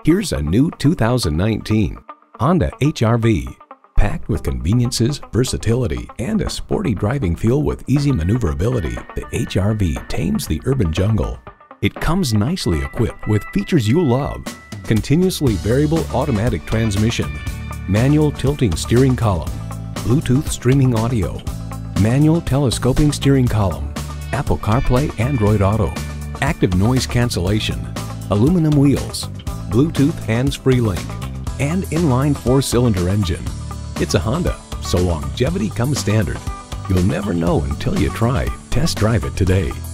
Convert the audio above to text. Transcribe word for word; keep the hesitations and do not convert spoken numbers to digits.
Here's a new two thousand nineteen Honda H R V. Packed with conveniences, versatility, and a sporty driving feel with easy maneuverability, the H R V tames the urban jungle. It comes nicely equipped with features you love: continuously variable automatic transmission, manual tilting steering column, Bluetooth streaming audio, manual telescoping steering column, Apple CarPlay, Android Auto, active noise cancellation, aluminum wheels, Bluetooth hands-free link, and inline four-cylinder engine. It's a Honda, so longevity comes standard. You'll never know until you try. Test drive it today.